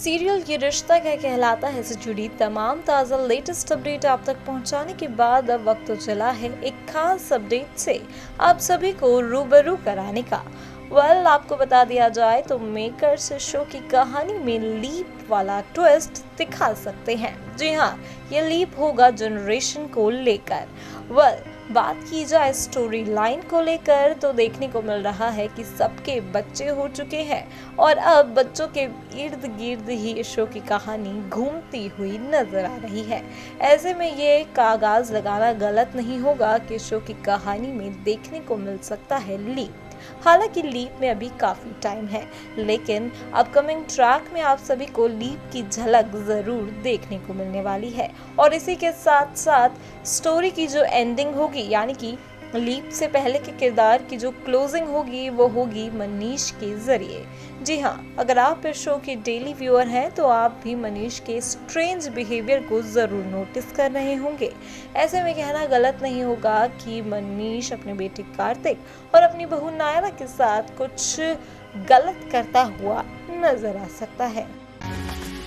Serial ये रिश्ता क्या कहलाता है से जुड़ी तमाम ताज़ा लेटेस्ट अपडेट आप तक पहुंचाने के बाद अब वक्त तो चला है एक खास अपडेट से आप सभी को रूबरू कराने का। आपको बता दिया जाए तो मेकर्स शो की कहानी में लीप वाला ट्विस्ट दिखा सकते हैं। जी हाँ, ये लीप होगा जनरेशन को लेकर। बात की जाए स्टोरी लाइन को लेकर तो देखने को मिल रहा है कि सबके बच्चे हो चुके हैं और अब बच्चों के इर्द गिर्द ही शो की कहानी घूमती हुई नजर आ रही है। ऐसे में ये कागाज लगाना गलत नहीं होगा कि शो की कहानी में देखने को मिल सकता है लीप। हालांकि लीप में अभी काफी टाइम है, लेकिन अपकमिंग ट्रैक में आप सभी को लीप की झलक जरूर देखने को मिलने वाली है। और इसी के साथ साथ स्टोरी की जो एंडिंग होगी, यानी कि लीप से पहले के किरदार की जो क्लोजिंग होगी वो होगी मनीष के जरिए। जी हाँ, अगर आप इस शो के डेली व्यूअर हैं तो आप भी मनीष के स्ट्रेंज बिहेवियर को जरूर नोटिस कर रहे होंगे। ऐसे में कहना गलत नहीं होगा कि मनीष अपने बेटे कार्तिक और अपनी बहू नायरा के साथ कुछ गलत करता हुआ नजर आ सकता है।